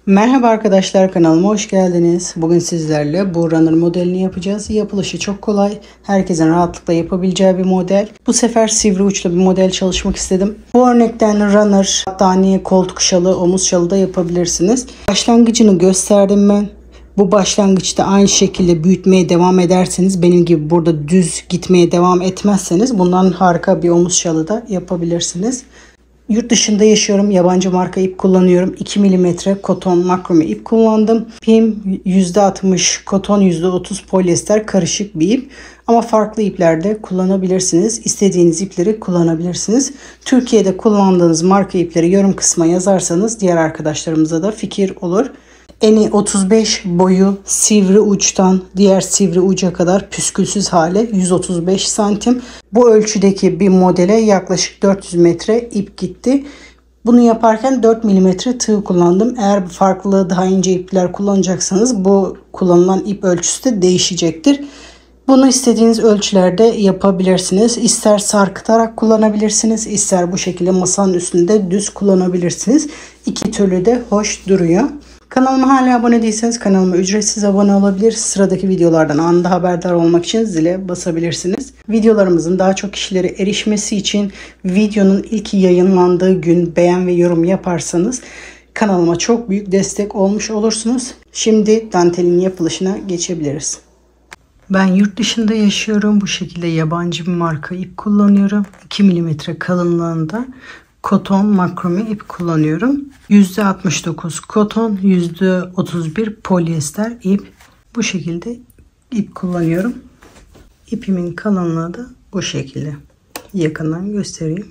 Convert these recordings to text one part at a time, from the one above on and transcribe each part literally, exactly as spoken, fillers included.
Merhaba arkadaşlar, kanalıma hoş geldiniz. Bugün sizlerle bu runner modelini yapacağız. Yapılışı çok kolay. Herkesin rahatlıkla yapabileceği bir model. Bu sefer sivri uçlu bir model çalışmak istedim. Bu örnekten runner, battaniye, koltuk şalı, omuz şalı da yapabilirsiniz. Başlangıcını gösterdim ben. Bu başlangıçta aynı şekilde büyütmeye devam ederseniz, benim gibi burada düz gitmeye devam etmezseniz bundan harika bir omuz şalı da yapabilirsiniz. Yurt dışında yaşıyorum. Yabancı marka ip kullanıyorum. iki milimetre koton makrome ip kullandım. İpim yüzde altmış koton, yüzde otuz polyester karışık bir ip. Ama farklı iplerde kullanabilirsiniz. İstediğiniz ipleri kullanabilirsiniz. Türkiye'de kullandığınız marka ipleri yorum kısmına yazarsanız diğer arkadaşlarımıza da fikir olur. Eni otuz beş, boyu sivri uçtan diğer sivri uca kadar püskülsüz hale yüz otuz beş santim. Bu ölçüdeki bir modele yaklaşık dört yüz metre ip gitti. Bunu yaparken dört milimetre tığ kullandım. Eğer farklı daha ince ipler kullanacaksanız bu kullanılan ip ölçüsü de değişecektir. Bunu istediğiniz ölçülerde yapabilirsiniz. İster sarkıtarak kullanabilirsiniz, ister bu şekilde masanın üstünde düz kullanabilirsiniz. İki türlü de hoş duruyor. Kanalıma hala abone değilseniz kanalıma ücretsiz abone olabilir. Sıradaki videolardan anında haberdar olmak için zile basabilirsiniz. Videolarımızın daha çok kişilere erişmesi için videonun ilk yayınlandığı gün beğen ve yorum yaparsanız kanalıma çok büyük destek olmuş olursunuz. Şimdi dantelin yapılışına geçebiliriz. Ben yurt dışında yaşıyorum. Bu şekilde yabancı bir marka ip kullanıyorum. iki milimetre kalınlığında koton makrome ip kullanıyorum. yüzde altmış dokuz koton, yüzde otuz bir polyester ip. Bu şekilde ip kullanıyorum. İpimin kalınlığı da bu şekilde. Yakından göstereyim.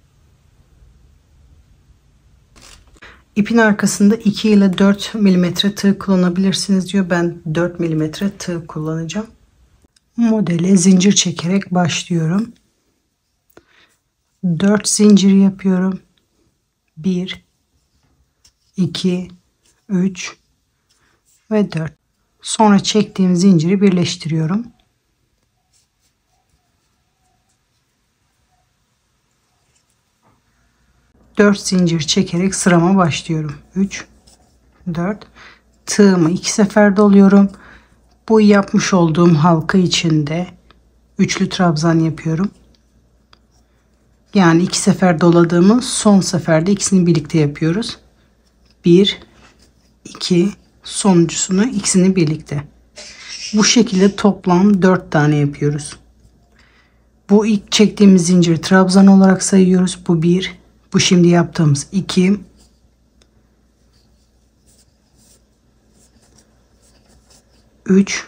İpin arkasında iki ile dört milimetre tığ kullanabilirsiniz diyor. Ben dört milimetre tığ kullanacağım. Modele zincir çekerek başlıyorum. dört zincir yapıyorum. bir, iki, üç ve dört. Sonra çektiğim zinciri birleştiriyorum. dört zincir çekerek sırama başlıyorum. üç, dört. Tığımı iki sefer doluyorum. Bu yapmış olduğum halka içinde üçlü trabzan yapıyorum. Yani iki sefer doladığımı son seferde ikisini birlikte yapıyoruz. bir, iki, sonuncusunu ikisini birlikte. Bu şekilde toplam dört tane yapıyoruz. Bu ilk çektiğimiz zinciri trabzan olarak sayıyoruz. Bu bir, bu şimdi yaptığımız iki, üç,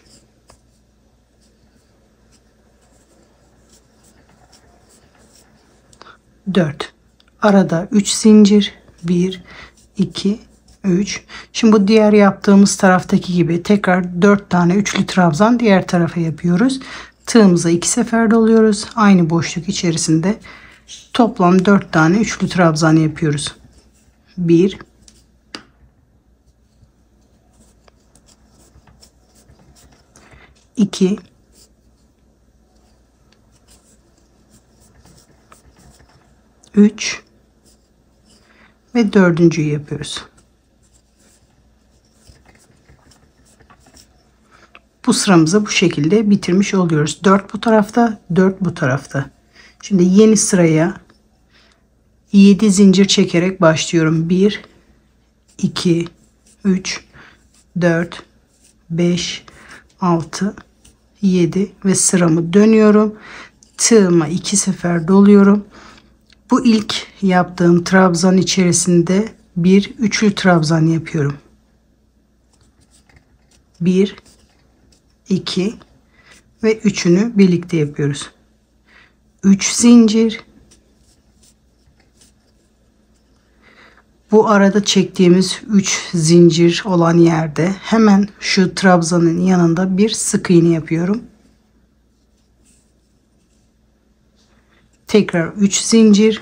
dört. Arada üç zincir. bir, iki, üç. Şimdi bu diğer yaptığımız taraftaki gibi tekrar dört tane üçlü trabzan diğer tarafa yapıyoruz. Tığımıza iki sefer doluyoruz. Aynı boşluk içerisinde toplam dört tane üçlü trabzan yapıyoruz. bir, iki, üç ve dördüncüyü yapıyoruz. Bu sıramızı bu şekilde bitirmiş oluyoruz. dört bu tarafta, dört bu tarafta. Şimdi yeni sıraya yedi zincir çekerek başlıyorum. bir, iki, üç, dört, beş, altı, yedi ve sıramı dönüyorum. Tığıma iki sefer doluyorum. Bu ilk yaptığım trabzan içerisinde bir üçlü trabzan yapıyorum. bir, iki ve üçünü birlikte yapıyoruz. üç zincir. Bu arada çektiğimiz üç zincir olan yerde hemen şu trabzanın yanında bir sık iğne yapıyorum. Tekrar üç zincir.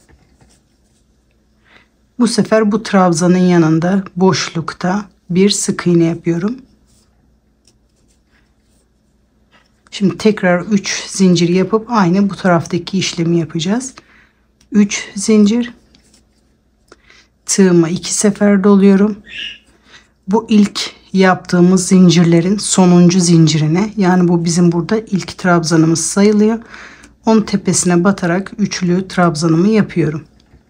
Bu sefer bu trabzanın yanında boşlukta bir sık iğne yapıyorum. Şimdi tekrar üç zincir yapıp aynı bu taraftaki işlemi yapacağız. üç zincir. Tığıma iki sefer doluyorum. Bu ilk yaptığımız zincirlerin sonuncu zincirine, yani bu bizim burada ilk trabzanımız sayılıyor. Onun tepesine batarak üçlü trabzanımı yapıyorum.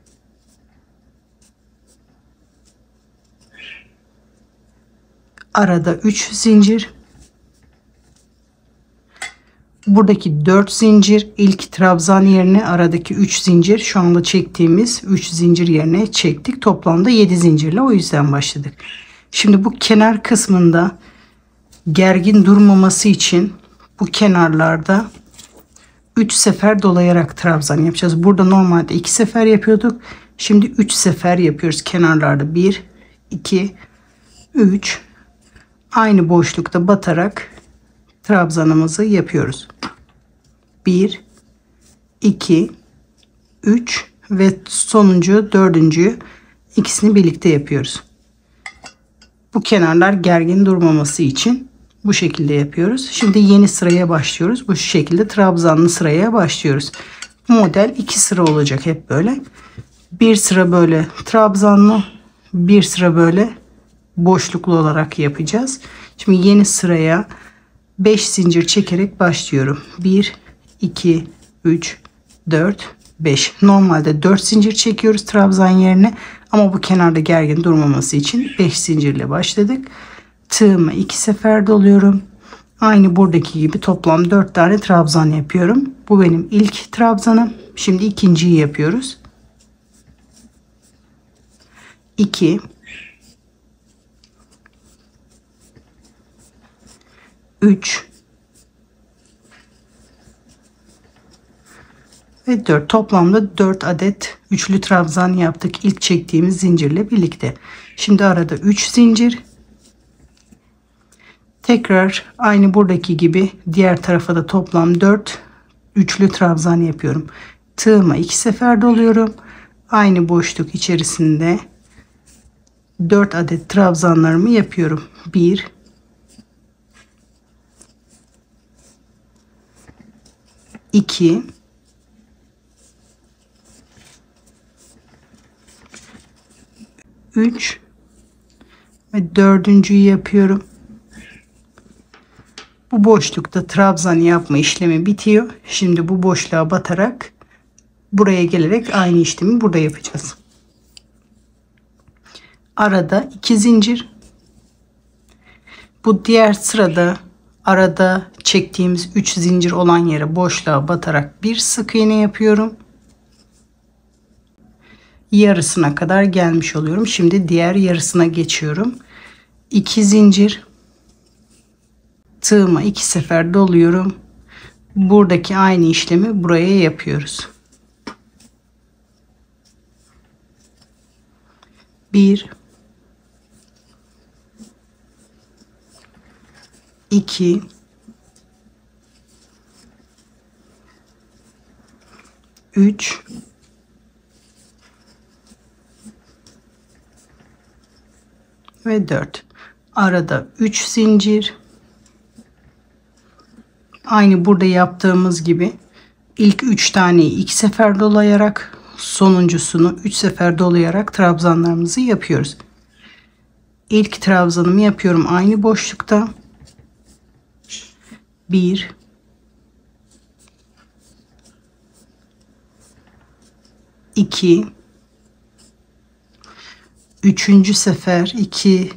Arada üç zincir. Buradaki dört zincir ilk trabzan yerine, aradaki üç zincir şu anda çektiğimiz üç zincir yerine çektik. Toplamda yedi zincirle o yüzden başladık. Şimdi bu kenar kısmında gergin durmaması için bu kenarlarda üç sefer dolayarak trabzan yapacağız. Burada normalde iki sefer yapıyorduk. Şimdi üç sefer yapıyoruz kenarlarda. bir, iki, üç. Aynı boşlukta batarak trabzanımızı yapıyoruz. bir, iki, üç ve sonuncu dördüncü ikisini birlikte yapıyoruz. Bu kenarlar gergin durmaması için bu şekilde yapıyoruz. Şimdi yeni sıraya başlıyoruz. Bu şekilde trabzanlı sıraya başlıyoruz. Bu model iki sıra olacak hep böyle. Bir sıra böyle trabzanlı, bir sıra böyle boşluklu olarak yapacağız. Şimdi yeni sıraya beş zincir çekerek başlıyorum. bir, iki, üç, dört, beş. Normalde dört zincir çekiyoruz trabzan yerine. Ama bu kenarda gergin durmaması için beş zincirle başladık. Tığımı iki sefer doluyorum. Aynı buradaki gibi toplam dört tane trabzan yapıyorum. Bu benim ilk trabzanım. Şimdi ikinciyi yapıyoruz. iki, üç ve dört. Toplamda dört adet üçlü trabzan yaptık ilk çektiğimiz zincirle birlikte. Şimdi arada üç zincir. Tekrar aynı buradaki gibi diğer tarafa da toplam dört üçlü trabzan yapıyorum. Tığıma iki sefer doluyorum. Aynı boşluk içerisinde dört adet trabzanlarımı yapıyorum. bir, iki, üç ve dördüncüyü yapıyorum. Bu boşlukta trabzan yapma işlemi bitiyor. Şimdi bu boşluğa batarak buraya gelerek aynı işlemi burada yapacağız. Arada iki zincir. Bu diğer sırada arada çektiğimiz üç zincir olan yere boşluğa batarak bir sık iğne yapıyorum. Yarısına kadar gelmiş oluyorum. Şimdi diğer yarısına geçiyorum. iki zincir. Tığıma iki sefer doluyorum. Buradaki aynı işlemi buraya yapıyoruz. bir, iki, üç, ve dört. Arada üç zincir. Aynı burada yaptığımız gibi ilk üç taneyi iki sefer dolayarak, sonuncusunu üç sefer dolayarak trabzanlarımızı yapıyoruz. İlk trabzanımı yapıyorum aynı boşlukta. bir, iki, üçüncü sefer iki,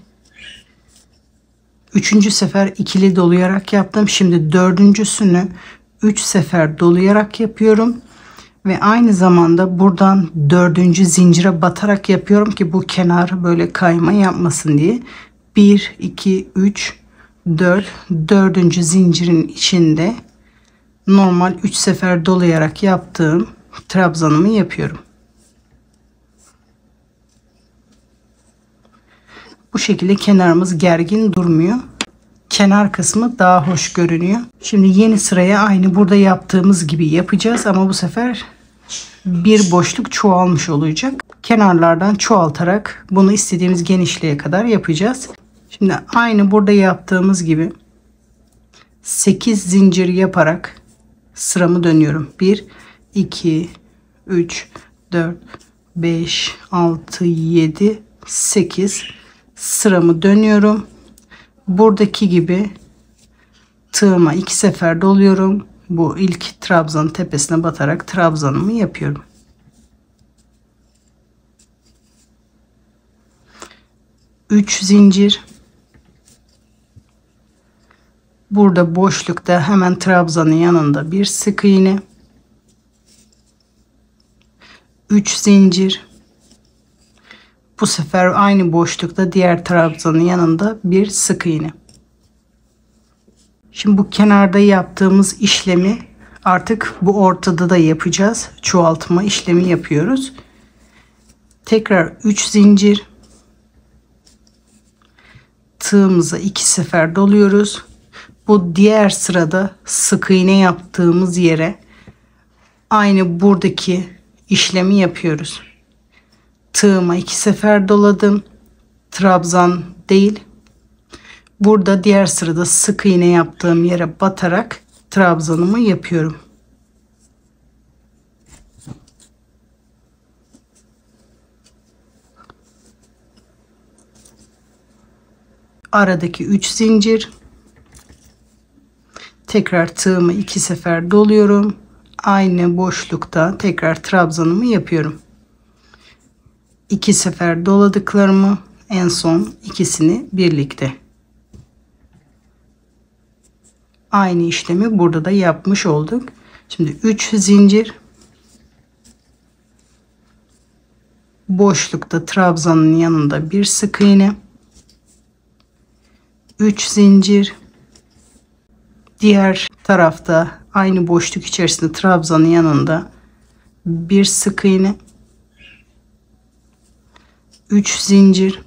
üçüncü sefer ikili dolayarak yaptım. Şimdi dördüncüsünü üç sefer dolayarak yapıyorum ve aynı zamanda buradan dördüncü zincire batarak yapıyorum ki bu kenar böyle kayma yapmasın diye. bir, iki, üç, dört, dördüncü zincirin içinde normal üç sefer dolayarak yaptığım trabzanımı yapıyorum. Bu şekilde kenarımız gergin durmuyor. Kenar kısmı daha hoş görünüyor. Şimdi yeni sıraya aynı burada yaptığımız gibi yapacağız ama bu sefer bir boşluk çoğalmış olacak. Kenarlardan çoğaltarak bunu istediğimiz genişliğe kadar yapacağız. Şimdi aynı burada yaptığımız gibi sekiz zincir yaparak sıramı dönüyorum. bir, iki, üç, dört, beş, altı, yedi, sekiz. sıramı dönüyorum. Buradaki gibi tığıma iki sefer doluyorum. Bu ilk trabzanın tepesine batarak trabzanımı yapıyorum. üç zincir. Burada boşlukta hemen trabzanın yanında bir sık iğne. üç zincir. Bu sefer aynı boşlukta diğer trabzanın yanında bir sık iğne. Şimdi bu kenarda yaptığımız işlemi artık bu ortada da yapacağız. Çoğaltma işlemi yapıyoruz. Tekrar üç zincir. Tığımıza iki sefer doluyoruz. Bu diğer sırada sık iğne yaptığımız yere aynı buradaki işlemi yapıyoruz. Tığıma iki sefer doladım. Trabzan değil. Burada diğer sırada sık iğne yaptığım yere batarak trabzanımı yapıyorum. Aradaki üç zincir. Tekrar tığımı iki sefer doluyorum. Aynı boşlukta tekrar trabzanımı yapıyorum. İki sefer doladıklarımı en son ikisini birlikte. Aynı işlemi burada da yapmış olduk. Şimdi üç zincir. Boşlukta trabzanın yanında bir sık iğne. üç zincir. Diğer tarafta aynı boşluk içerisinde trabzanın yanında bir sık iğne. üç zincir.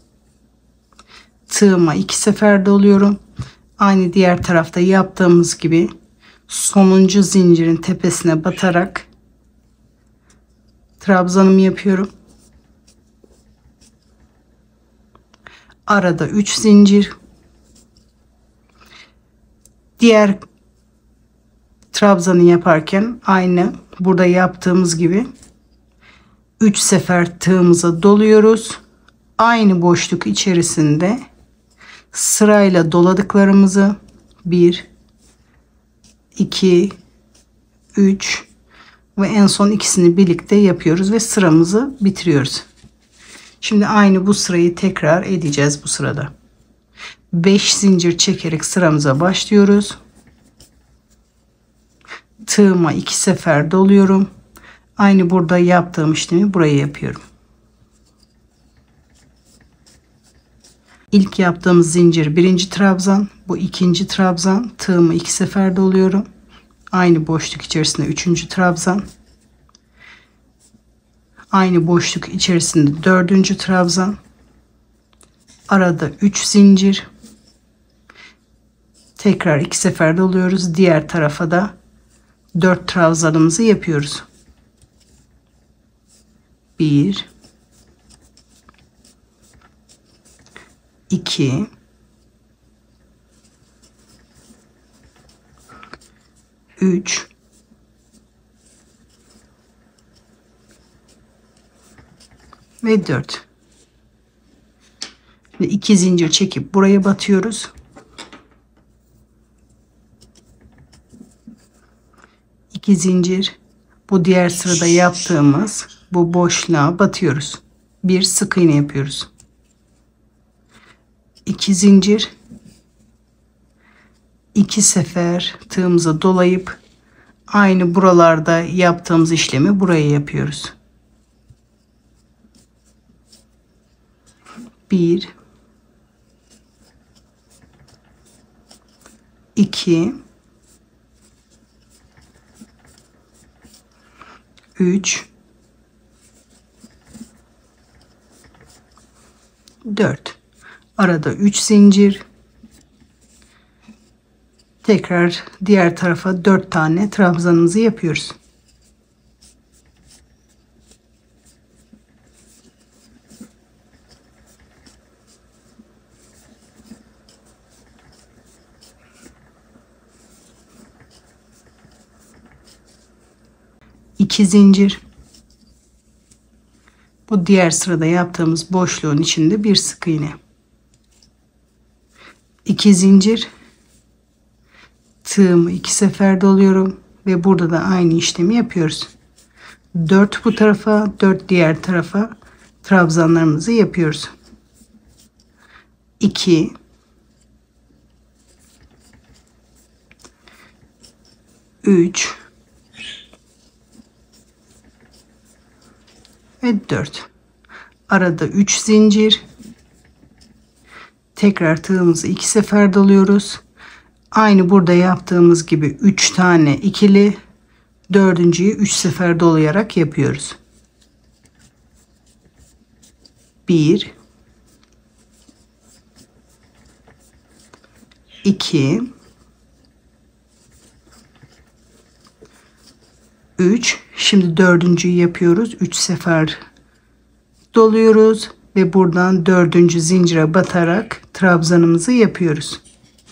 Tığıma iki sefer doluyorum. Aynı diğer tarafta yaptığımız gibi sonuncu zincirin tepesine batarak trabzanımı yapıyorum. Arada üç zincir. Diğer trabzanı yaparken aynı burada yaptığımız gibi üç sefer tığımıza doluyoruz. Aynı boşluk içerisinde sırayla doladıklarımızı bir, iki, üç ve en son ikisini birlikte yapıyoruz ve sıramızı bitiriyoruz. Şimdi aynı bu sırayı tekrar edeceğiz bu sırada. beş zincir çekerek sıramıza başlıyoruz. Tığıma iki sefer doluyorum. Aynı burada yaptığım işlemi buraya yapıyorum. İlk yaptığımız zincir birinci trabzan, bu ikinci trabzan. Tığımı iki sefer doluyorum. Aynı boşluk içerisinde üçüncü trabzan. Aynı boşluk içerisinde dördüncü trabzan. Arada üç zincir. Tekrar iki sefer doluyoruz. Diğer tarafa da dört trabzanımızı yapıyoruz. bir, iki, üç, ve dört. Şimdi iki zincir çekip buraya batıyoruz. iki zincir, bu diğer sırada yaptığımız bu boşluğa batıyoruz. Bir sık iğne yapıyoruz. iki zincir, iki sefer tığımıza dolayıp aynı buralarda yaptığımız işlemi buraya yapıyoruz. bir, iki, üç, dört. Arada üç zincir. Tekrar diğer tarafa dört tane trabzanımızı yapıyoruz. iki zincir. Bu diğer sırada yaptığımız boşluğun içinde bir sık iğne. iki zincir. Tığımı iki sefer doluyorum ve burada da aynı işlemi yapıyoruz. dört bu tarafa, dört diğer tarafa trabzanlarımızı yapıyoruz. iki üç ve dört. Arada üç zincir. Tekrar tığımızı iki sefer doluyoruz. Aynı burada yaptığımız gibi üç tane ikili, dördüncüyü üç sefer dolayarak yapıyoruz. bir iki üç. Şimdi dördüncüyü yapıyoruz. üç sefer doluyoruz ve buradan dördüncü zincire batarak trabzanımızı yapıyoruz.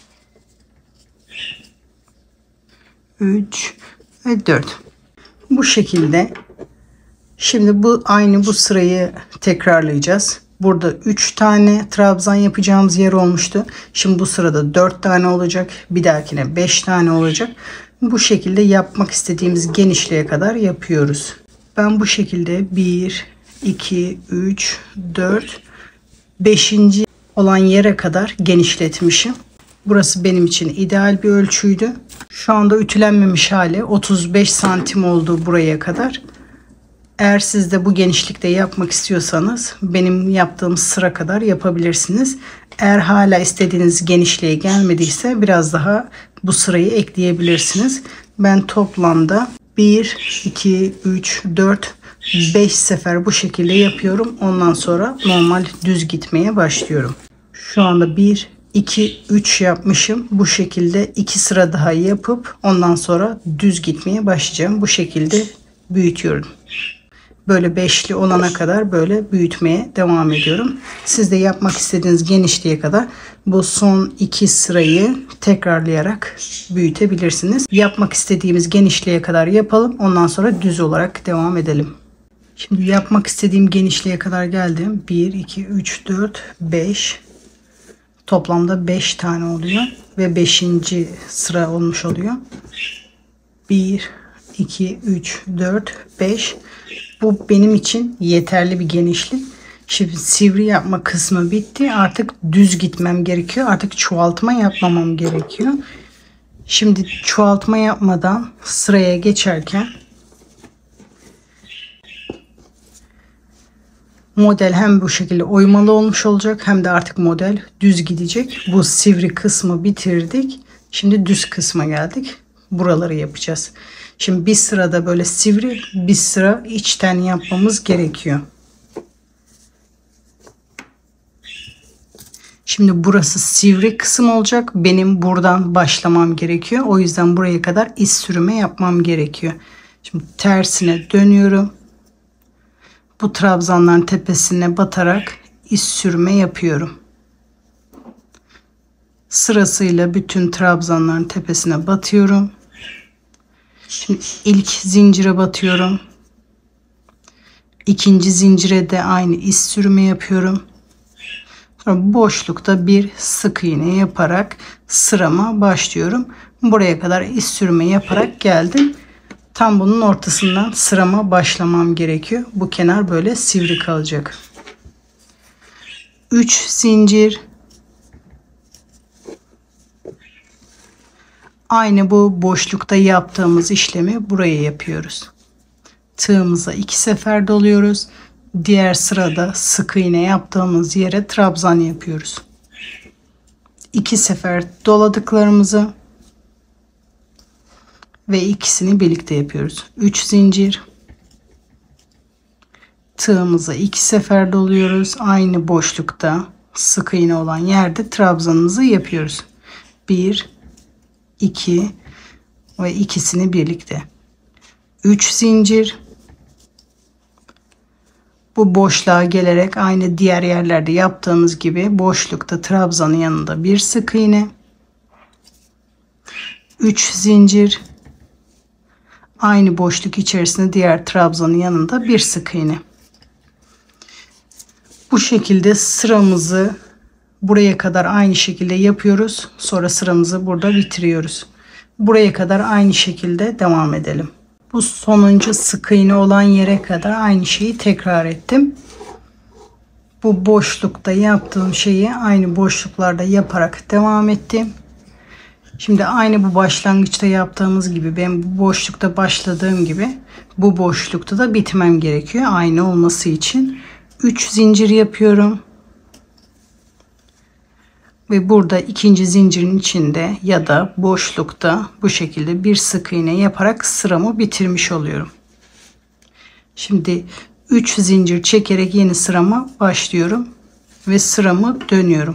üç ve dört. Bu şekilde. Şimdi bu aynı bu sırayı tekrarlayacağız. Burada üç tane trabzan yapacağımız yer olmuştu. Şimdi bu sırada dört tane olacak. Bir dahakine beş tane olacak. Bu şekilde yapmak istediğimiz genişliğe kadar yapıyoruz. Ben bu şekilde bir, iki, üç, dört, beşinci olan yere kadar genişletmişim. Burası benim için ideal bir ölçüydü. Şu anda ütülenmemiş hali otuz beş santim oldu buraya kadar. Eğer siz de bu genişlikte yapmak istiyorsanız benim yaptığım sıra kadar yapabilirsiniz. Eğer hala istediğiniz genişliğe gelmediyse biraz daha bu sırayı ekleyebilirsiniz. Ben toplamda bir, iki, üç, dört, beş sefer bu şekilde yapıyorum. Ondan sonra normal düz gitmeye başlıyorum. Şu anda bir, iki, üç yapmışım. Bu şekilde iki sıra daha yapıp ondan sonra düz gitmeye başlayacağım. Bu şekilde büyütüyorum. Böyle beşli olana kadar böyle büyütmeye devam ediyorum. Siz de yapmak istediğiniz genişliğe kadar bu son iki sırayı tekrarlayarak büyütebilirsiniz. Yapmak istediğimiz genişliğe kadar yapalım. Ondan sonra düz olarak devam edelim. Şimdi yapmak istediğim genişliğe kadar geldim. bir, iki, üç, dört, beş. Toplamda beş tane oluyor. Ve beşinci sıra olmuş oluyor. bir, iki, üç, dört, beş. Bu benim için yeterli bir genişlik. Şimdi sivri yapma kısmı bitti. Artık düz gitmem gerekiyor. Artık çoğaltma yapmamam gerekiyor. Şimdi çoğaltma yapmadan sıraya geçerken model hem bu şekilde oymalı olmuş olacak hem de artık model düz gidecek. Bu sivri kısmı bitirdik. Şimdi düz kısma geldik. Buraları yapacağız. Şimdi bir sırada böyle sivri, bir sıra içten yapmamız gerekiyor. Şimdi burası sivri kısım olacak. Benim buradan başlamam gerekiyor. O yüzden buraya kadar iz sürme yapmam gerekiyor. Şimdi tersine dönüyorum. Bu trabzanların tepesine batarak iz sürme yapıyorum. Sırasıyla bütün trabzanların tepesine batıyorum. Şimdi ilk zincire batıyorum. İkinci zincire de aynı iz sürme yapıyorum. Sonra boşlukta bir sık iğne yaparak sırama başlıyorum. Buraya kadar iz sürme yaparak geldim. Tam bunun ortasından sırama başlamam gerekiyor. Bu kenar böyle sivri kalacak. üç zincir. Aynı bu boşlukta yaptığımız işlemi buraya yapıyoruz. Tığımıza iki sefer doluyoruz. Diğer sırada sık iğne yaptığımız yere trabzan yapıyoruz. İki sefer doladıklarımızı ve ikisini birlikte yapıyoruz. üç zincir. Tığımıza iki sefer doluyoruz. Aynı boşlukta sık iğne olan yerde trabzanımızı yapıyoruz. bir, iki ve ikisini birlikte. üç zincir. Bu boşluğa gelerek aynı diğer yerlerde yaptığımız gibi boşlukta trabzanın yanında bir sık iğne. üç zincir. Aynı boşluk içerisinde diğer trabzanın yanında bir sık iğne. Bu şekilde sıramızı buraya kadar aynı şekilde yapıyoruz. Sonra sıramızı burada bitiriyoruz. Buraya kadar aynı şekilde devam edelim. Bu sonuncu sık iğne olan yere kadar aynı şeyi tekrar ettim. Bu boşlukta yaptığım şeyi aynı boşluklarda yaparak devam ettim. Şimdi aynı bu başlangıçta yaptığımız gibi, ben bu boşlukta başladığım gibi bu boşlukta da bitmem gerekiyor. Aynı olması için üç zincir yapıyorum. Ve burada ikinci zincirin içinde ya da boşlukta bu şekilde bir sık iğne yaparak sıramı bitirmiş oluyorum. Şimdi üç zincir çekerek yeni sırama başlıyorum ve sıramı dönüyorum.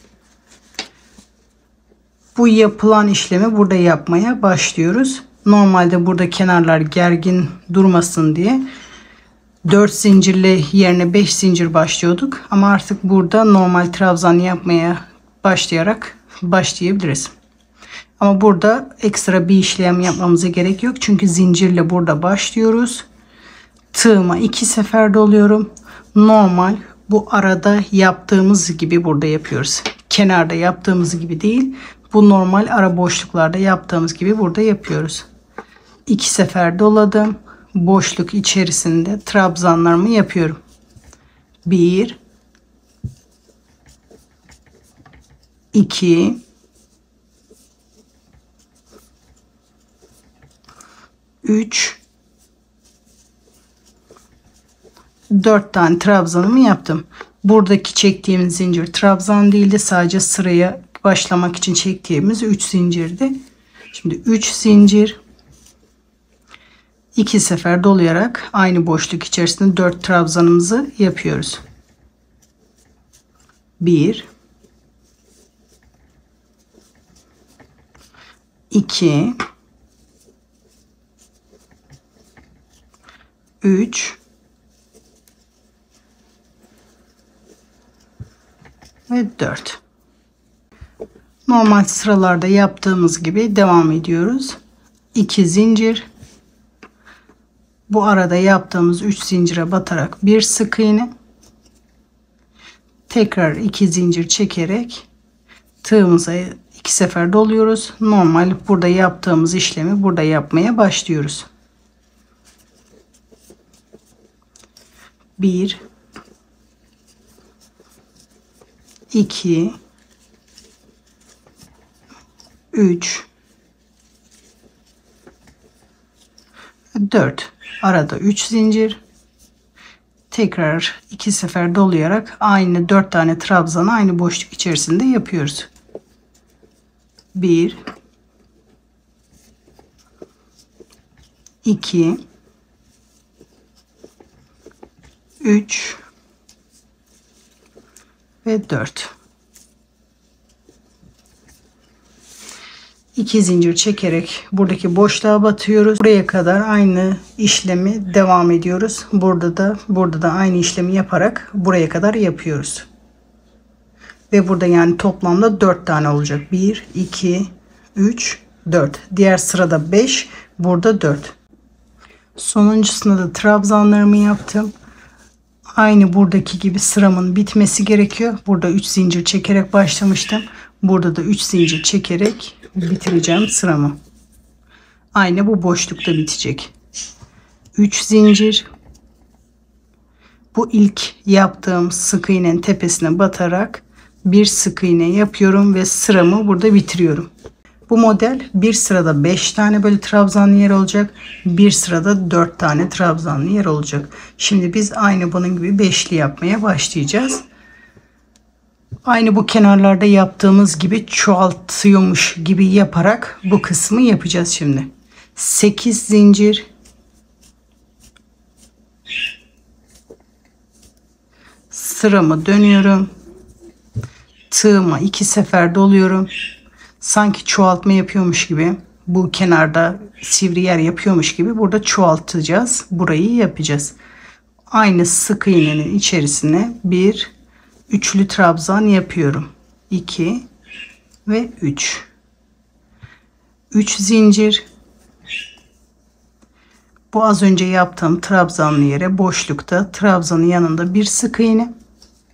Bu yapılan işlemi burada yapmaya başlıyoruz. Normalde burada kenarlar gergin durmasın diye dört zincirle yerine beş zincir başlıyorduk. Ama artık burada normal trabzan yapmaya başlayarak başlayabiliriz. Ama burada ekstra bir işlem yapmamıza gerek yok. Çünkü zincirle burada başlıyoruz. Tığıma iki sefer doluyorum. Normal bu arada yaptığımız gibi burada yapıyoruz. Kenarda yaptığımız gibi değil. Bu normal ara boşluklarda yaptığımız gibi burada yapıyoruz. İki sefer doladım. Boşluk içerisinde trabzanlarımı yapıyorum. Bir, iki, üç, dört tane trabzanımı yaptım. Buradaki çektiğimiz zincir trabzan değildi. Sadece sıraya başlamak için çektiğimiz üç zincirdi. Şimdi üç zincir, iki sefer dolayarak aynı boşluk içerisinde dört trabzanımızı yapıyoruz. bir, iki, üç ve dört. Normal sıralarda yaptığımız gibi devam ediyoruz. iki zincir. Bu arada yaptığımız üç zincire batarak bir sık iğne. Tekrar iki zincir çekerek tığımıza iki sefer doluyoruz. Normal burada yaptığımız işlemi burada yapmaya başlıyoruz. bir, iki, üç, dört. Arada üç zincir. Tekrar iki sefer dolayarak aynı dört tane trabzanı aynı boşluk içerisinde yapıyoruz. bir, iki, üç ve dört. iki zincir çekerek buradaki boşluğa batıyoruz. Buraya kadar aynı işlemi devam ediyoruz. Burada da burada da aynı işlemi yaparak buraya kadar yapıyoruz. Ve burada yani toplamda dört tane olacak. bir, iki, üç, dört. Diğer sırada beş, burada dört. Sonuncusunda da trabzanlarımı yaptım. Aynı buradaki gibi sıramın bitmesi gerekiyor. Burada üç zincir çekerek başlamıştım. Burada da üç zincir çekerek bitireceğim sıramı. Aynı bu boşlukta bitecek. üç zincir. Bu ilk yaptığım sık iğnenin tepesine batarak bir sık iğne yapıyorum ve sıramı burada bitiriyorum. Bu model bir sırada beş tane böyle trabzanlı yer olacak. Bir sırada dört tane trabzanlı yer olacak. Şimdi biz aynı bunun gibi beşli yapmaya başlayacağız. Aynı bu kenarlarda yaptığımız gibi çoğaltıyormuş gibi yaparak bu kısmı yapacağız şimdi. sekiz zincir. Sıramı dönüyorum. Tığıma iki sefer doluyorum. Sanki çoğaltma yapıyormuş gibi, bu kenarda sivri yer yapıyormuş gibi burada çoğaltacağız. Burayı yapacağız. Aynı sık iğnenin içerisine bir üçlü trabzan yapıyorum. iki ve üç. üç zincir. Bu az önce yaptığım trabzanlı yere boşlukta trabzanın yanında bir sık iğne.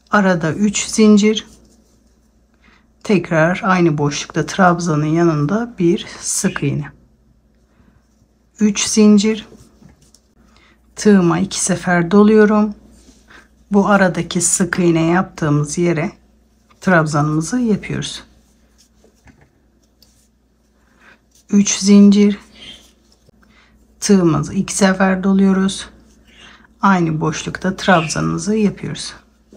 Arada üç zincir. Tekrar aynı boşlukta trabzanın yanında bir sık iğne. üç zincir. Tığıma iki sefer doluyorum. Bu aradaki sık iğne yaptığımız yere trabzanımızı yapıyoruz. üç zincir. Tığımızı iki sefer doluyoruz. Aynı boşlukta trabzanımızı yapıyoruz.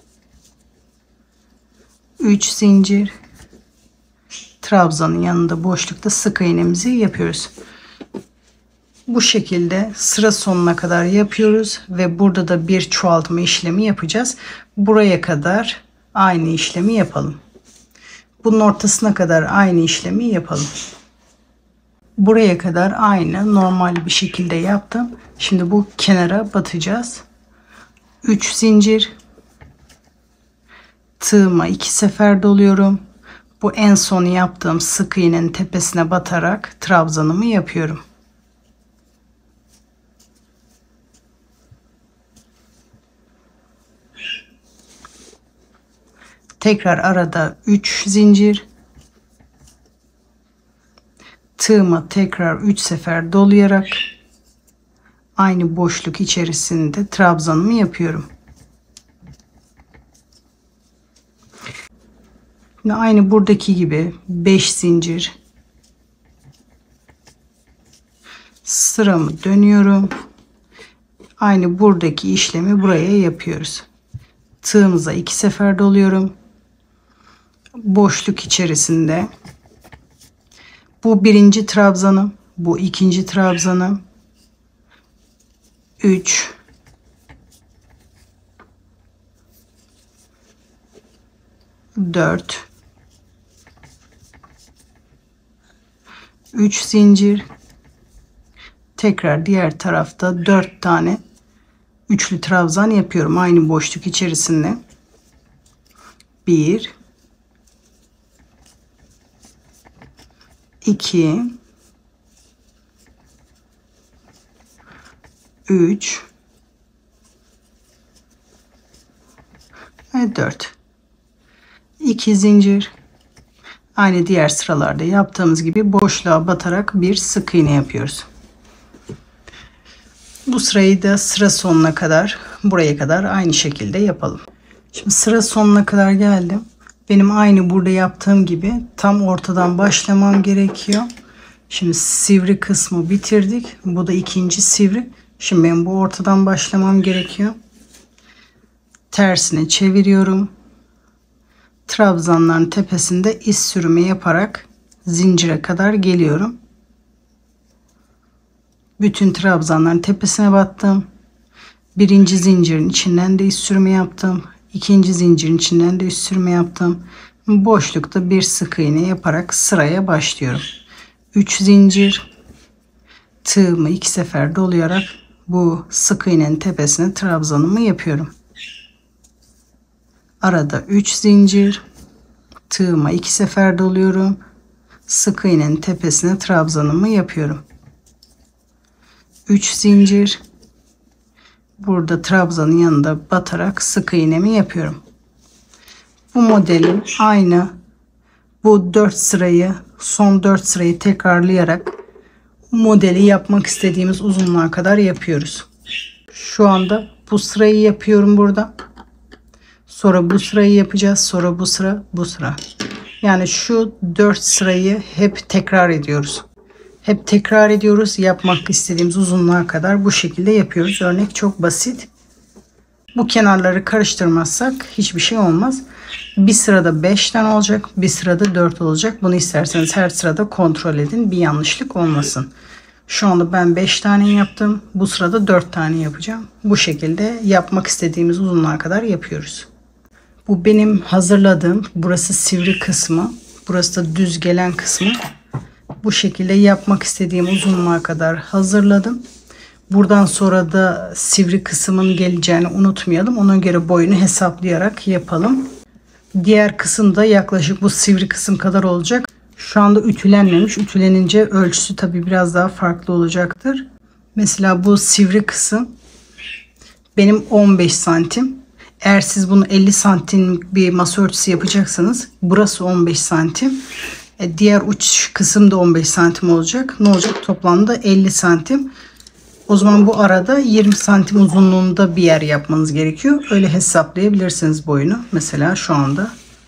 üç zincir. Trabzanın yanında boşlukta sık iğnemizi yapıyoruz. Bu şekilde sıra sonuna kadar yapıyoruz ve burada da bir çoğaltma işlemi yapacağız. Buraya kadar aynı işlemi yapalım. Bunun ortasına kadar aynı işlemi yapalım. Buraya kadar aynı normal bir şekilde yaptım. Şimdi bu kenara batacağız. üç zincir. Tığıma iki sefer doluyorum. Bu en son yaptığım sık iğnenin tepesine batarak trabzanımı yapıyorum. Tekrar arada üç zincir. Tığıma tekrar üç sefer dolayarak aynı boşluk içerisinde trabzanımı yapıyorum. Yine aynı buradaki gibi beş zincir. Sıramı dönüyorum. Aynı buradaki işlemi buraya yapıyoruz. Tığımıza iki sefer doluyorum. Boşluk içerisinde bu birinci trabzanım, bu ikinci trabzanım, üç, dört, üç zincir. Tekrar diğer tarafta dört tane üçlü trabzan yapıyorum aynı boşluk içerisinde. bir, iki, üç ve dört. iki zincir. Aynı diğer sıralarda yaptığımız gibi boşluğa batarak bir sık iğne yapıyoruz. Bu sırayı da sıra sonuna kadar, buraya kadar aynı şekilde yapalım. Şimdi sıra sonuna kadar geldim. Benim aynı burada yaptığım gibi tam ortadan başlamam gerekiyor. Şimdi sivri kısmı bitirdik. Bu da ikinci sivri. Şimdi ben bu ortadan başlamam gerekiyor. Tersine çeviriyorum. Trabzanların tepesinde iz sürümü yaparak zincire kadar geliyorum. Bütün trabzanların tepesine battım. Birinci zincirin içinden de iz sürümü yaptım. İkinci zincirin içinden de iz sürümü yaptım. Boşlukta bir sık iğne yaparak sıraya başlıyorum. üç zincir. Tığımı iki sefer dolayarak bu sık iğnenin tepesine trabzanımı yapıyorum. Arada üç zincir. Tığıma iki sefer doluyorum. Sık iğnenin tepesine trabzanımı yapıyorum. üç zincir. Burada trabzanın yanında batarak sık iğnemi yapıyorum. Bu modelin aynı bu dört sırayı, son dört sırayı tekrarlayarak modeli yapmak istediğimiz uzunluğa kadar yapıyoruz. Şu anda bu sırayı yapıyorum burada. Sonra bu sırayı yapacağız. Sonra bu sıra, bu sıra. Yani şu dört sırayı hep tekrar ediyoruz. Hep tekrar ediyoruz. Yapmak istediğimiz uzunluğa kadar bu şekilde yapıyoruz. Örnek çok basit. Bu kenarları karıştırmazsak hiçbir şey olmaz. Bir sırada beş tane olacak. Bir sırada dört olacak. Bunu isterseniz her sırada kontrol edin. Bir yanlışlık olmasın. Şu anda ben beş tane yaptım. Bu sırada dört tane yapacağım. Bu şekilde yapmak istediğimiz uzunluğa kadar yapıyoruz. Bu benim hazırladığım. Burası sivri kısmı. Burası da düz gelen kısmı. Bu şekilde yapmak istediğim uzunluğa kadar hazırladım. Buradan sonra da sivri kısmın geleceğini unutmayalım. Ona göre boyunu hesaplayarak yapalım. Diğer kısım da yaklaşık bu sivri kısım kadar olacak. Şu anda ütülenmemiş. Ütülenince ölçüsü tabii biraz daha farklı olacaktır. Mesela bu sivri kısım benim on beş santim. Eğer siz bunu elli santim bir masa örtüsü yapacaksanız burası on beş santim. E, diğer uç kısım da on beş santim olacak. Ne olacak? Toplamda elli santim. O zaman bu arada yirmi santim uzunluğunda bir yer yapmanız gerekiyor. Öyle hesaplayabilirsiniz boyunu. Mesela şu anda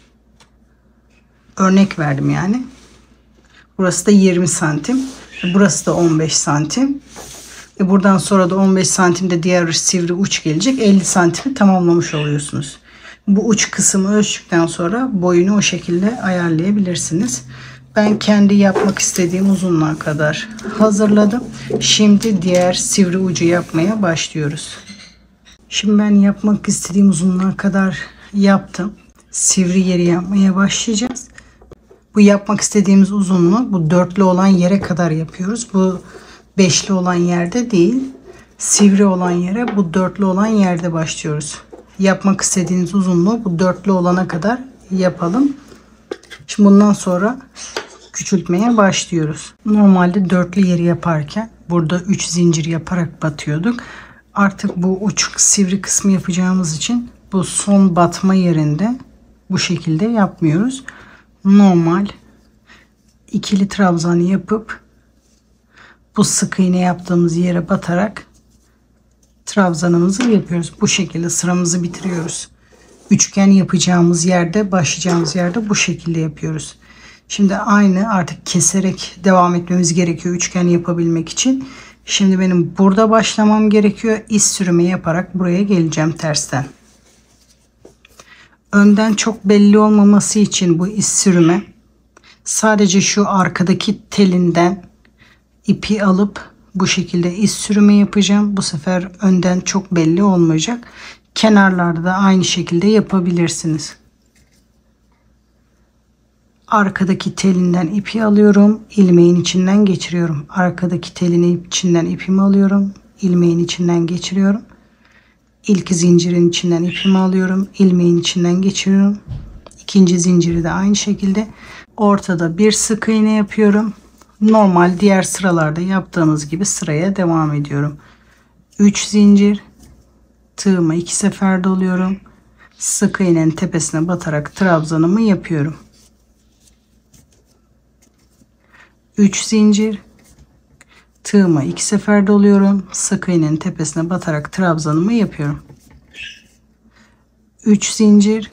örnek verdim yani. Burası da yirmi santim. Burası da on beş santim. E buradan sonra da on beş santimde diğer sivri uç gelecek. elli santimi tamamlamış oluyorsunuz. Bu uç kısmı ölçtükten sonra boyunu o şekilde ayarlayabilirsiniz. Ben kendi yapmak istediğim uzunluğa kadar hazırladım. Şimdi diğer sivri ucu yapmaya başlıyoruz. Şimdi ben yapmak istediğim uzunluğa kadar yaptım. Sivri yeri yapmaya başlayacağız. Bu yapmak istediğimiz uzunluğu bu dörtlü olan yere kadar yapıyoruz. Bu beşli olan yerde değil. Sivri olan yere bu dörtlü olan yerde başlıyoruz. Yapmak istediğiniz uzunluğu bu dörtlü olana kadar yapalım. Şimdi bundan sonra küçültmeye başlıyoruz. Normalde dörtlü yeri yaparken burada üç zincir yaparak batıyorduk. Artık bu uç sivri kısmı yapacağımız için bu son batma yerinde bu şekilde yapmıyoruz. Normal ikili trabzan yapıp bu sık iğne yaptığımız yere batarak trabzanımızı yapıyoruz. Bu şekilde sıramızı bitiriyoruz. Üçgen yapacağımız yerde, başlayacağımız yerde bu şekilde yapıyoruz. Şimdi aynı artık keserek devam etmemiz gerekiyor üçgen yapabilmek için. Şimdi benim burada başlamam gerekiyor. İz sürümü yaparak buraya geleceğim tersten. Önden çok belli olmaması için bu iz sürümü sadece şu arkadaki telinden ipi alıp bu şekilde iz sürümü yapacağım. Bu sefer önden çok belli olmayacak. Kenarlarda da aynı şekilde yapabilirsiniz. Arkadaki telinden ipi alıyorum. İlmeğin içinden geçiriyorum. Arkadaki telin içinden ipimi alıyorum. İlmeğin içinden geçiriyorum. İlk zincirin içinden ipimi alıyorum. İlmeğin içinden geçiriyorum. İkinci zinciri de aynı şekilde. Ortada bir sık iğne yapıyorum. Normal diğer sıralarda yaptığımız gibi sıraya devam ediyorum. üç zincir. Tığımı iki sefer doluyorum. Sık iğnenin tepesine batarak trabzanımı yapıyorum. üç zincir. Tığımı iki sefer doluyorum. Sık iğnenin tepesine batarak trabzanımı yapıyorum. üç zincir.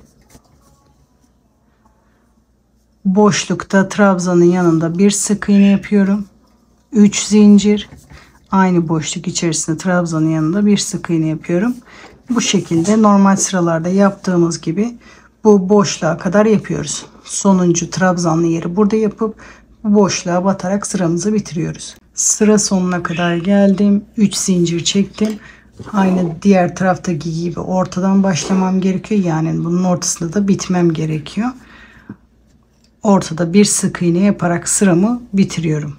Boşlukta trabzanın yanında bir sık iğne yapıyorum. üç zincir. Aynı boşluk içerisinde trabzanın yanında bir sık iğne yapıyorum. Bu şekilde normal sıralarda yaptığımız gibi bu boşluğa kadar yapıyoruz. Sonuncu trabzanlı yeri burada yapıp bu boşluğa batarak sıramızı bitiriyoruz. Sıra sonuna kadar geldim. üç zincir çektim. Aynı diğer taraftaki gibi ortadan başlamam gerekiyor. Yani bunun ortasında da bitmem gerekiyor. Ortada bir sık iğne yaparak sıramı bitiriyorum.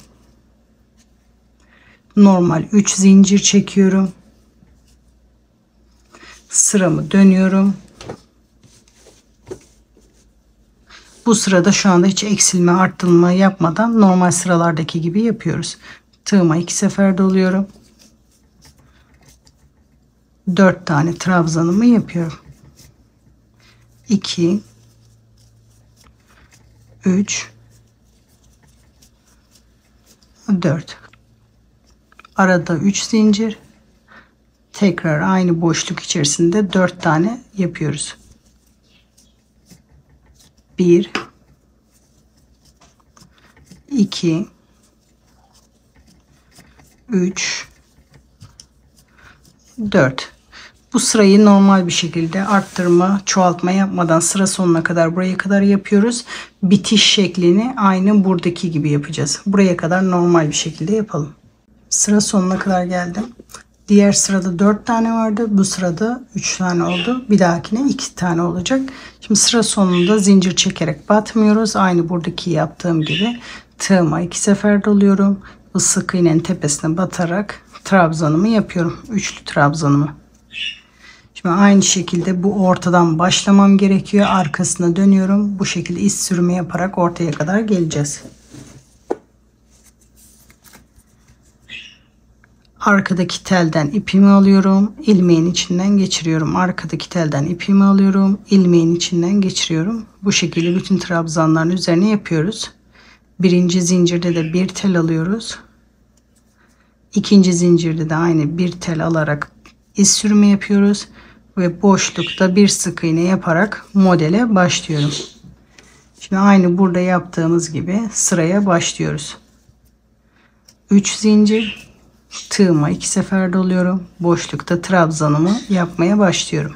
Normal üç zincir çekiyorum. Sıramı dönüyorum. Bu sırada şu anda hiç eksilme arttırma yapmadan normal sıralardaki gibi yapıyoruz. Tığıma iki sefer doluyorum. dört tane trabzanımı yapıyorum. iki üç dört. Arada üç zincir. Tekrar aynı boşluk içerisinde dört tane yapıyoruz. bir iki üç dört. Bu sırayı normal bir şekilde arttırma, çoğaltma yapmadan sıra sonuna kadar buraya kadar yapıyoruz. Bitiş şeklini aynı buradaki gibi yapacağız. Buraya kadar normal bir şekilde yapalım. Sıra sonuna kadar geldim. Diğer sırada dört tane vardı. Bu sırada üç tane oldu. Bir dahakine iki tane olacak. Şimdi sıra sonunda zincir çekerek batmıyoruz. Aynı buradaki yaptığım gibi tığıma iki sefer doluyorum. Bu sık iğnenin tepesine batarak trabzanımı yapıyorum. Üçlü trabzanımı. Şimdi aynı şekilde bu ortadan başlamam gerekiyor. Arkasına dönüyorum. Bu şekilde iz sürümü yaparak ortaya kadar geleceğiz. Arkadaki telden ipimi alıyorum, ilmeğin içinden geçiriyorum. Arkadaki telden ipimi alıyorum, ilmeğin içinden geçiriyorum. Bu şekilde bütün trabzanların üzerine yapıyoruz. Birinci zincirde de bir tel alıyoruz. İkinci zincirde de aynı bir tel alarak iz sürümü yapıyoruz ve boşlukta bir sık iğne yaparak modele başlıyorum. Şimdi aynı burada yaptığımız gibi sıraya başlıyoruz. üç zincir, tığıma iki sefer doluyorum. Boşlukta trabzanımı yapmaya başlıyorum.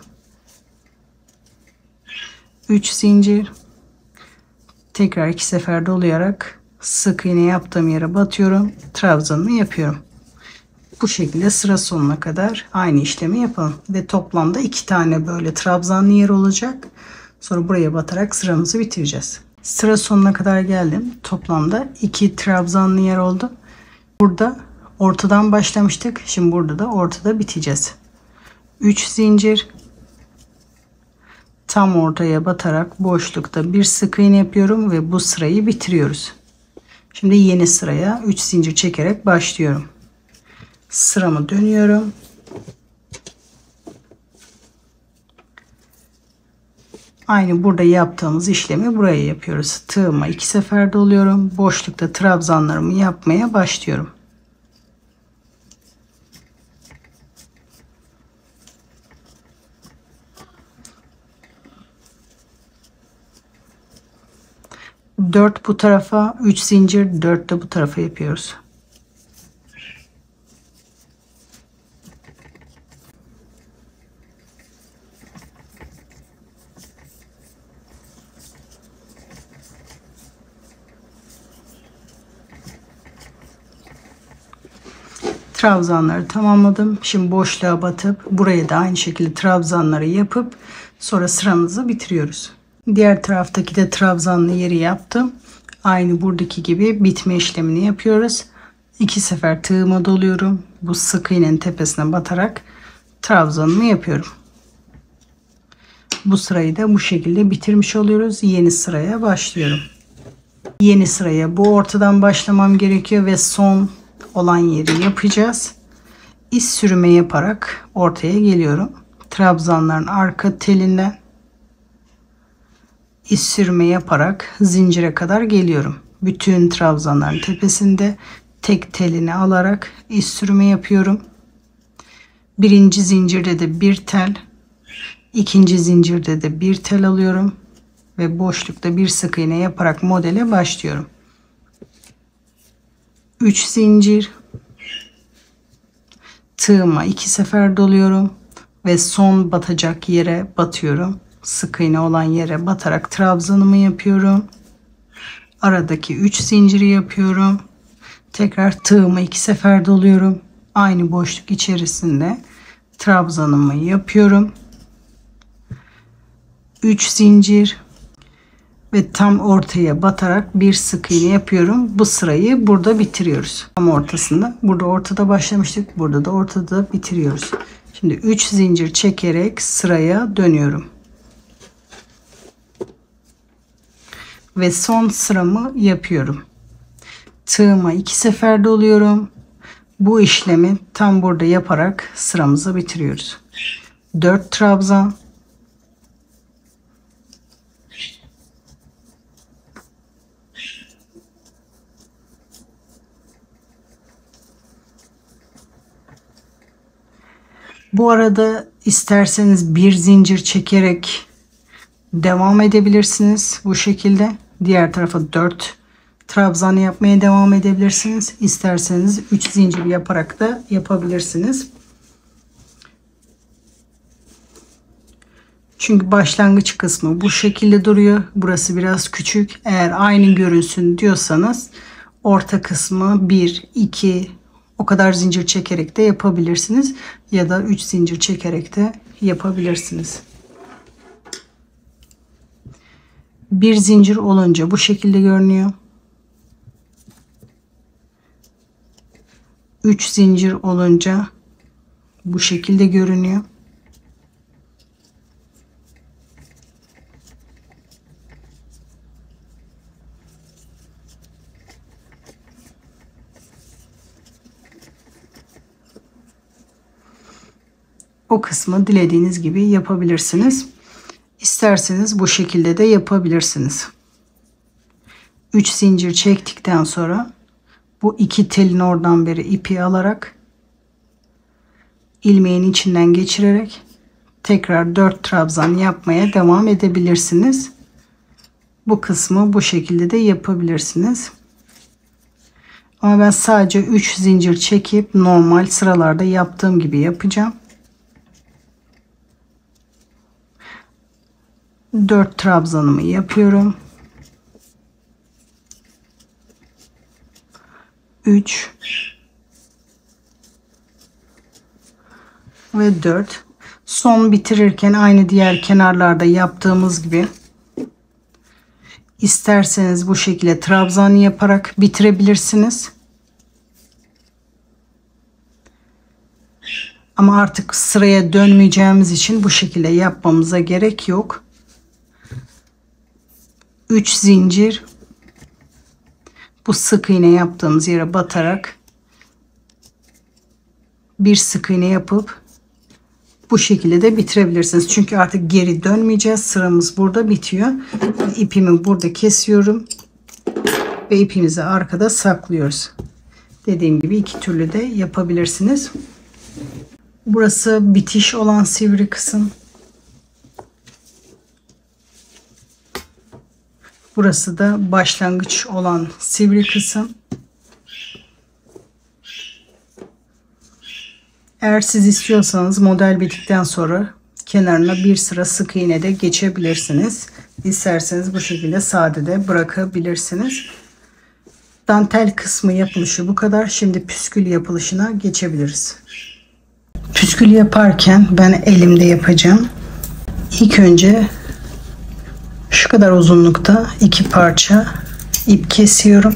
üç zincir, tekrar iki sefer dolayarak sık iğne yaptığım yere batıyorum. Trabzanımı yapıyorum. Bu şekilde sıra sonuna kadar aynı işlemi yapalım. Ve toplamda iki tane böyle trabzanlı yer olacak. Sonra buraya batarak sıramızı bitireceğiz. Sıra sonuna kadar geldim. Toplamda iki trabzanlı yer oldu. Burada ortadan başlamıştık. Şimdi burada da ortada biteceğiz. üç zincir. Tam ortaya batarak boşlukta bir sık iğne yapıyorum ve bu sırayı bitiriyoruz. Şimdi yeni sıraya üç zincir çekerek başlıyorum. Sıramı dönüyorum. Aynı burada yaptığımız işlemi buraya yapıyoruz. Tığıma iki sefer doluyorum. Boşlukta trabzanlarımı yapmaya başlıyorum. dört bu tarafa, üç zincir, dört de bu tarafa yapıyoruz. Trabzanları tamamladım. Şimdi boşluğa batıp buraya da aynı şekilde trabzanları yapıp sonra sıramızı bitiriyoruz. Diğer taraftaki de trabzanlı yeri yaptım. Aynı buradaki gibi bitme işlemini yapıyoruz. İki sefer tığıma doluyorum. Bu sık iğnenin tepesine batarak trabzanımı yapıyorum. Bu sırayı da bu şekilde bitirmiş oluyoruz. Yeni sıraya başlıyorum. Yeni sıraya bu ortadan başlamam gerekiyor ve son olan yeri yapacağız. İz sürümü yaparak ortaya geliyorum. Trabzanların arka telinden iz sürme yaparak zincire kadar geliyorum. Bütün trabzanların tepesinde tek telini alarak iz sürme yapıyorum. Birinci zincirde de bir tel, ikinci zincirde de bir tel alıyorum ve boşlukta bir sık iğne yaparak modele başlıyorum. üç zincir, tığıma iki sefer doluyorum ve son batacak yere batıyorum. Sık iğne olan yere batarak trabzanımı yapıyorum. Aradaki üç zinciri yapıyorum. Tekrar tığımı iki sefer doluyorum. Aynı boşluk içerisinde trabzanımı yapıyorum. üç zincir ve tam ortaya batarak bir sık iğne yapıyorum. Bu sırayı burada bitiriyoruz. Tam ortasında. Burada ortada başlamıştık. Burada da ortada bitiriyoruz. Şimdi üç zincir çekerek sıraya dönüyorum. Ve son sıramı yapıyorum. Tığıma iki sefer doluyorum. Bu işlemi tam burada yaparak sıramızı bitiriyoruz. dört trabzan. Bu arada isterseniz bir zincir çekerek devam edebilirsiniz bu şekilde. Diğer tarafa dört trabzan yapmaya devam edebilirsiniz. İsterseniz üç zincir yaparak da yapabilirsiniz. Çünkü başlangıç kısmı bu şekilde duruyor. Burası biraz küçük. Eğer aynı görünsün diyorsanız orta kısmı bir, iki o kadar zincir çekerek de yapabilirsiniz. Ya da üç zincir çekerek de yapabilirsiniz. Bir zincir olunca bu şekilde görünüyor. üç zincir olunca bu şekilde görünüyor. O kısmı dilediğiniz gibi yapabilirsiniz. İsterseniz bu şekilde de yapabilirsiniz. üç zincir çektikten sonra bu iki telin oradan beri ipi alarak ilmeğin içinden geçirerek tekrar dört trabzan yapmaya devam edebilirsiniz. Bu kısmı bu şekilde de yapabilirsiniz. Ama ben sadece üç zincir çekip normal sıralarda yaptığım gibi yapacağım. dört trabzanımı yapıyorum. üç ve dört. Son bitirirken aynı diğer kenarlarda yaptığımız gibi isterseniz bu şekilde trabzan yaparak bitirebilirsiniz. Ama artık sıraya dönmeyeceğimiz için bu şekilde yapmamıza gerek yok. üç zincir bu sık iğne yaptığımız yere batarak bir sık iğne yapıp bu şekilde de bitirebilirsiniz. Çünkü artık geri dönmeyeceğiz. Sıramız burada bitiyor. İpimi burada kesiyorum ve ipimizi arkada saklıyoruz. Dediğim gibi iki türlü de yapabilirsiniz. Burası bitiş olan sivri kısım. Burası da başlangıç olan sivri kısım. Eğer siz istiyorsanız model bittikten sonra kenarına bir sıra sık iğne de geçebilirsiniz. İsterseniz bu şekilde sade de bırakabilirsiniz. Dantel kısmı yapılışı bu kadar. Şimdi püskül yapılışına geçebiliriz. Püskül yaparken ben elimde yapacağım. İlk önce şu kadar uzunlukta iki parça ip kesiyorum.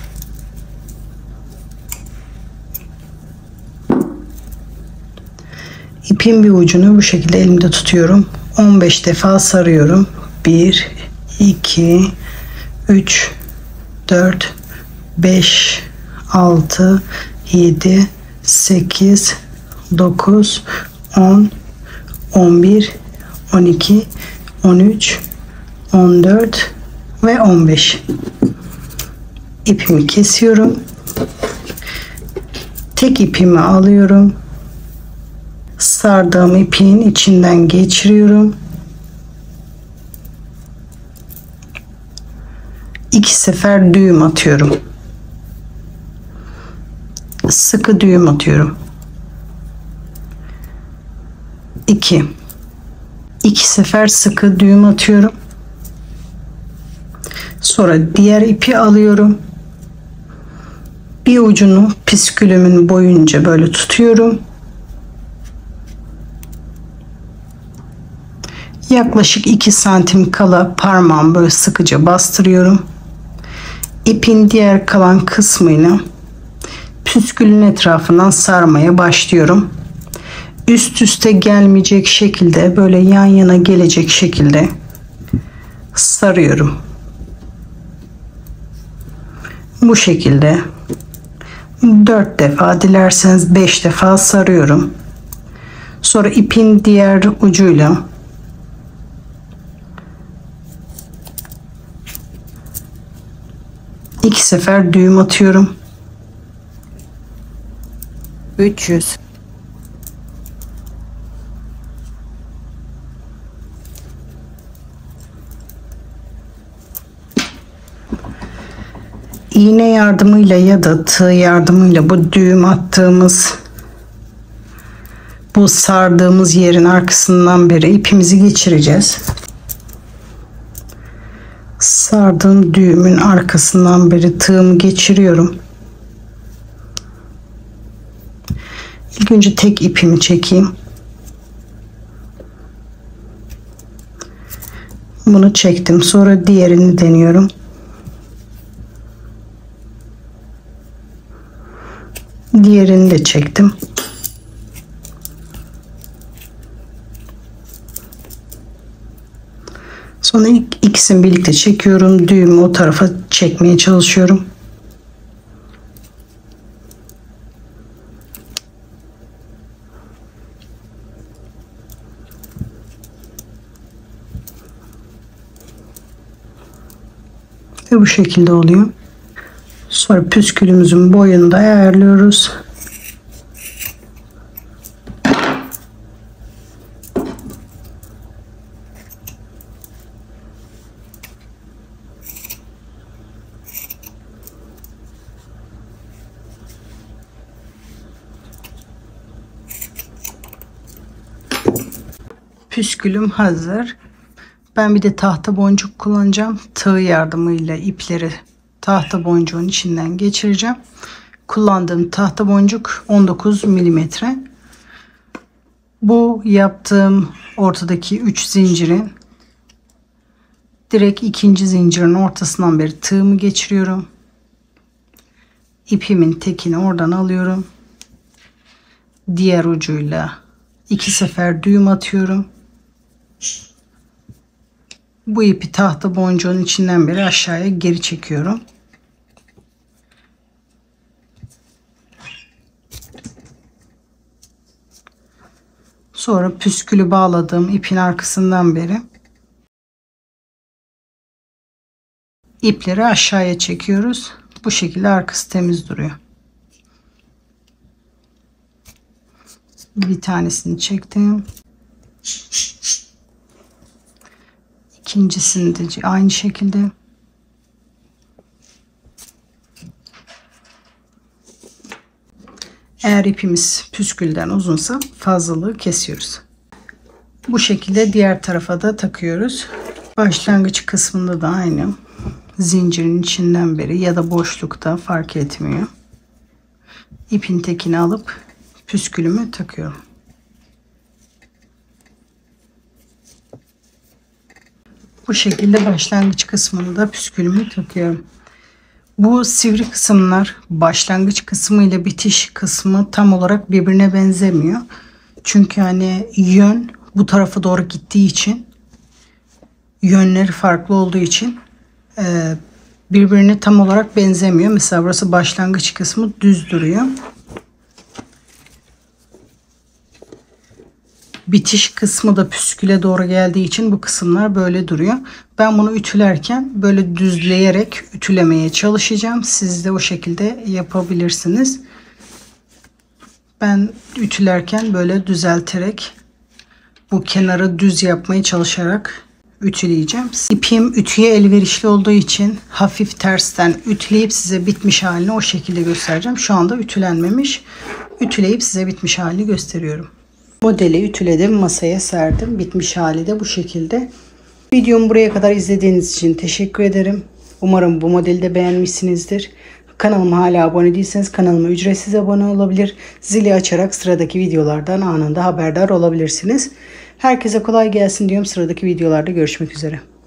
İpin bir ucunu bu şekilde elimde tutuyorum. on beş defa sarıyorum. bir, iki, üç, dört, beş, altı, yedi, sekiz, dokuz, on, on bir, on iki, on üç, on dört ve on beş. İpimi kesiyorum. Tek ipimi alıyorum. Sardığım ipin içinden geçiriyorum. İki sefer düğüm atıyorum. Sıkı düğüm atıyorum. iki. İki sefer sıkı düğüm atıyorum. Sonra diğer ipi alıyorum. Bir ucunu püskülümün boyunca böyle tutuyorum. Yaklaşık iki santim kala parmağımı böyle sıkıca bastırıyorum. İpin diğer kalan kısmını püskülün etrafından sarmaya başlıyorum. Üst üste gelmeyecek şekilde, böyle yan yana gelecek şekilde sarıyorum. Bu şekilde dört defa, dilerseniz beş defa sarıyorum. Sonra ipin diğer ucuyla iki sefer düğüm atıyorum. üç yüz. İğne yardımıyla ya da tığ yardımıyla bu düğüm attığımız, bu sardığımız yerin arkasından beri ipimizi geçireceğiz. Sardığım düğümün arkasından beri tığımı geçiriyorum. İlk önce tek ipimi çekeyim. Bunu çektim. Sonra diğerini deniyorum. Diğerini de çektim. Sonra ilk ikisini birlikte çekiyorum. Düğümü o tarafa çekmeye çalışıyorum. Ve bu şekilde oluyor. Sonra püskülümüzün boyunu da ayarlıyoruz. Püskülüm hazır. Ben bir de tahta boncuk kullanacağım. Tığ yardımıyla ipleri tahta boncuğun içinden geçireceğim. Kullandığım tahta boncuk on dokuz milimetre. Bu yaptığım ortadaki üç zincirin direkt ikinci zincirin ortasından beri tığımı geçiriyorum. İpimin tekini oradan alıyorum. Diğer ucuyla iki sefer düğüm atıyorum. Bu ipi tahta boncuğun içinden beri aşağıya geri çekiyorum. Sonra püskülü bağladığım ipin arkasından beri ipleri aşağıya çekiyoruz. Bu şekilde arkası temiz duruyor. Bir tanesini çektim. İkincisini de aynı şekilde. Eğer ipimiz püskülden uzunsa fazlalığı kesiyoruz. Bu şekilde diğer tarafa da takıyoruz. Başlangıç kısmında da aynı. Zincirin içinden beri ya da boşlukta fark etmiyor. İpin tekini alıp püskülümü takıyorum. Bu şekilde başlangıç kısmını da püskülümü takıyorum. Bu sivri kısımlar başlangıç kısmı ile bitiş kısmı tam olarak birbirine benzemiyor. Çünkü hani yön bu tarafa doğru gittiği için, yönleri farklı olduğu için e, birbirine tam olarak benzemiyor. Mesela burası başlangıç kısmı düz duruyor. Bitiş kısmı da püsküle doğru geldiği için bu kısımlar böyle duruyor. Ben bunu ütülerken böyle düzleyerek ütülemeye çalışacağım. Siz de o şekilde yapabilirsiniz. Ben ütülerken böyle düzelterek bu kenarı düz yapmaya çalışarak ütüleyeceğim. İpim ütüye elverişli olduğu için hafif tersten ütüleyip size bitmiş halini o şekilde göstereceğim. Şu anda ütülenmemiş. Ütüleyip size bitmiş halini gösteriyorum. Modeli ütüledim, masaya serdim. Bitmiş hali de bu şekilde. Videomu buraya kadar izlediğiniz için teşekkür ederim. Umarım bu modeli de beğenmişsinizdir. Kanalıma hala abone değilseniz kanalıma ücretsiz abone olabilir. Zili açarak sıradaki videolardan anında haberdar olabilirsiniz. Herkese kolay gelsin diyorum. Sıradaki videolarda görüşmek üzere.